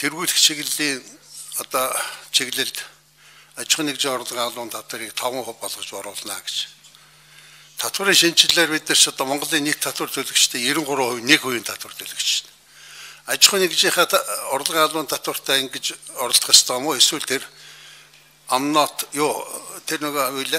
тэргүүлэх чиглэлийн одоо чиглэлд аж ахуйн нэгжийн орлогын албан татварыг 5% болгож оруулна гэж. Татварын шинжилгээр бид нар одоо Монголын нийт татвар төлөгчдийн 93% 1% татвар төлөгч. Аж ахуйн нэгжийнхаа орлогын албан татвартай ингэж орлох ёстой юм уу? Эсвэл тэр амнот тэр нөгөө үйлээ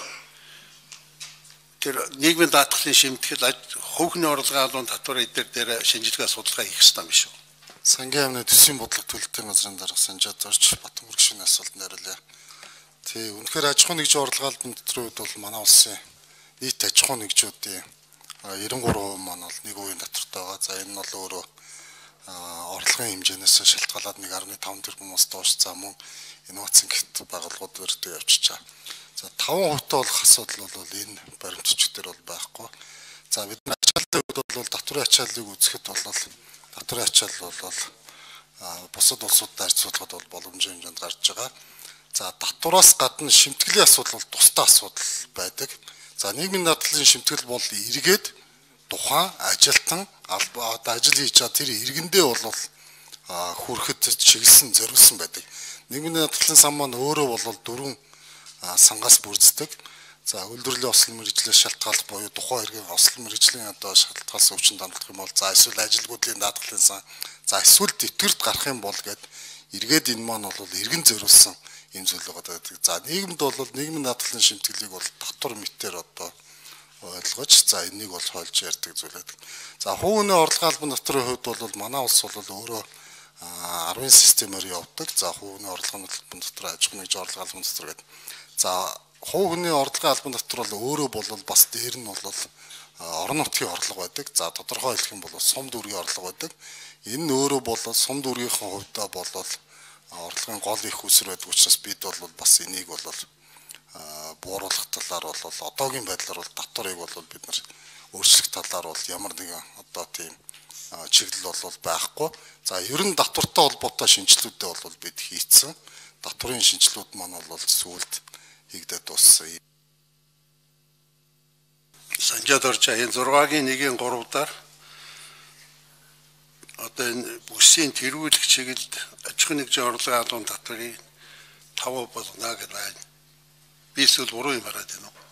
тэр нийгмийн даатгалын шимтгэл хувийн орлогын албан татвар дээр шинжилгээ судалгаа хийх ёстой юм шүү. Сангийн амны төсвийн бодлого төлөлтийн газрын дарга Санжаад Зорч Батбүрг гишүүний асуултанд хариулъя. Тий, үнэхээр аж ахуйн нэгжийн орлогын албан татварын хувьд бол манай улсын нийт аж ахуйн нэгжүүдийн 93% маань бол 1% татвартай байгаа. За энэ нь бол өөрөө орлогын хэмжээнээс шалтгаалаад 1.5 тэрбумаас доош за мөн инновацийн гэт байгууллагууд өртөө явчихж байгаа. За 5% болох асуудал бол энэ баримтчид дээр бол байхгүй. За бид ачааллын хувьд бол татварын ачааллыг үзэхэд бол татварын ачаалал бол бусад улсуудтай харьцуулахад бол боломжийн хэмжээнд гарч байгаа. За татвараас гадна шимтгэлийн асуудал бол тусдаа асуудал байдаг. За нийгмийн даатгалын шимтгэл бол эргээд тухайн ажилтан ажил хийж байгаа тэр иргэндээ бол хүрэхэд чиглэсэн зориулсан байдаг. Нийгмийн даатгалын сан маань өөрөө бол 4 сангаас бүрддэг. За үйлдвэрлэлийн ослон мэргэжлээс шалтгаалах буюу тухайн иргэн ослон мэргэжлийн одоо шалтгаалсан өвчин дамжуулах юм бол за эсвэл ажилгүйдлийн даатгалын сан за эсвэл тэтгэрт гарах юм бол гэд эргээд энэ маань бол иргэн зориулсан юм зүйл байгаа. За нийгэмд бол нийгмийн даатгалын шимтгэлийг бол татвар мэтээр одоо ойлгож за энийг бол хойлж ярьдаг зүйл байдаг. За хувийн орлогын албан татварын хувьд бол манай улс бол өөрөө 10 системээр явдаг. За хувийн орлогын албан татвар, аж ахуйн нэгжийн орлогын албан татвар гэдэг. За хувийн орлогын албан татвар бол өөрөө бол бас дээр нь бол орон нутгийн орлого байдаг. За тодорхой хэлэх юм бол сум дүүргийн орлого байдаг. Энэ нь өөрөө бол сум дүүргийнхээ хувьдаа бол орлогын гол их үсэр байдаг учраас бид бол бас энийг бол бууруулах талаар бол одоогийн байдлаар бол татварыг бол бид нар өөрчлөх талаар бол ямар нэгэн одоо тийм чиглэл бол байхгүй. За ер нь татвартай холбоотой шинжилгүүдээ бол бид хийцэн. Татварын шинжилгүүд маань бол сүүлд хийгдээд дууссан. Санжаад Зорч энэ 6-гийн 1-ийн 3-даар одоо энэ бүсийн тэргүүлэх чиглэлд аж ахуйн нэгжийн орлогын албан татварыг 5% болгоно гэж байна. Би эсвэл буруу юм хараад байна уу?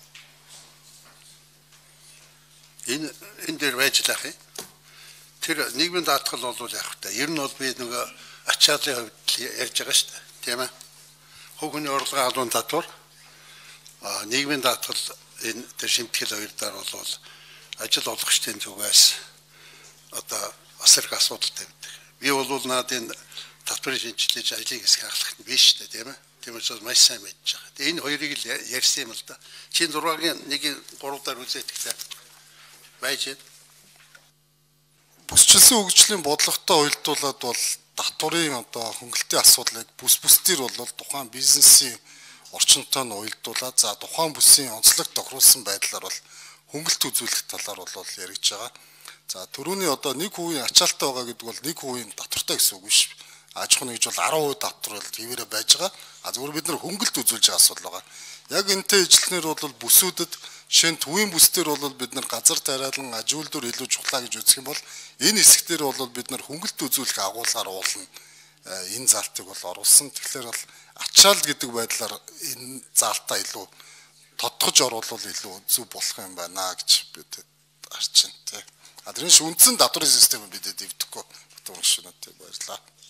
Энэ дээр байж лах юм. Тэр нийгмийн даатгал бол яг та. Ер нь бол би нөгөө ачааллын хувьд ярьж байгаа шүү дээ. Тийм ээ. Хувийн орлогын албан татвар нийгмийн даатгал энэ тэр шимтгэл хоёр дээр бол ажил олгогчдын зүгээс одоо бас их асуудалтай байдаг. Би бол наад энэ татварын шинжилгээ ажлыг хэсэг хахлах нь биш шүү дээ, тийм ээ. Тийм учраас маш сайн мэдж байгаа. Тэгээ энэ хоёрыг л ярьсан юм л да. Чин 6-гийн 1-ийн 3-даар үзээдэгтэй байж байна. Бүсчилсэн хөгжлийн бодлоготой уялдуулаад бол татварын одоо хөнгөлтийн асуудлыг бүс-бүсдэр бол тухайн бизнесийн орчинтой нь уялдуулаад за тухайн бүсийн онцлог тохируулсан байдлаар бол хөнгөлт үзүүлэх талаар бол яригдж байгаа. За төрөүний одоо 1% ачаалттай байгаа гэдэг бол 1% татвартай гэсэн үг биш. Аж ахуйн нэгж бол 10% татвар бол хэвээрээ байж байгаа. Зүгээр бид нар хөнгөлт үзүүлж байгаа асуудал байгаа. Яг энтэй ижилтнэр бол бүсүүдэд жишээ нь төвийн бүсдэр бол бид нар газар тариалан аж үйлдвэр илүү чухлаа гэж үзэх юм бол энэ хэсгээр бол бид нар хөнгөлт үзүүлэх агуулгаар уулна. Энэ залтыг бол оруулсан. Тэгэхээр бол ачаал гэдэг байдлаар энэ заалтаа илүү тодтогч оруулах илүү зөв болох юм байна гэж бид харж байна. Тэрнээс үндсэн татварын систем бидэд дэвдэхгүй. Батбүрг гишүүнтэй баярлалаа.